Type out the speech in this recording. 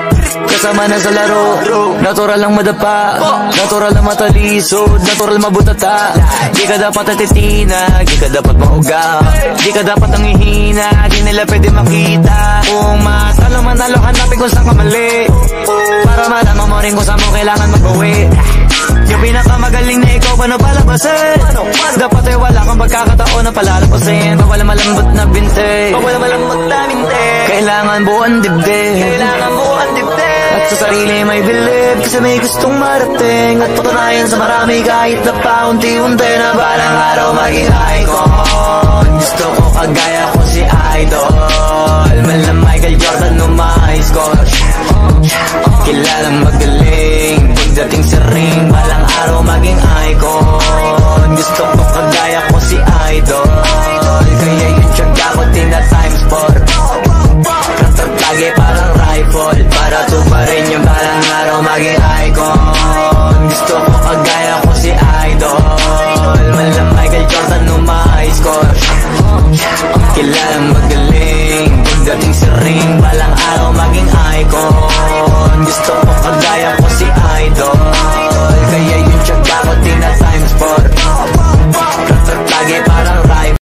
Kasama na sa laro, natural lang madapa, natural lang matalisod, natural mabutata. Di ka dapat atitina, di ka dapat mahuga, di ka dapat nangihina, di nila pwede makita. Kung matalo manalo, hanapin kung saan ka mali, para malaman mo rin kung saan mo kailangan magbawi. Yung pinakamagaling na ikaw, paano palabasin? Dapat ay wala kang pagkakataon na palalapasin. Wala malambot na binte, wala malambot na binte. Kailangan buwan dibdib, kailangan buwan dibdib. At sa sarili may bilib, kasi may gustong marating. At patunayan sa marami kahit na paunti-unti, na balang araw maging icon. Gusto ko kagaya ko si Idol, man na Michael Jordan no ma-high score. Kilalang magaling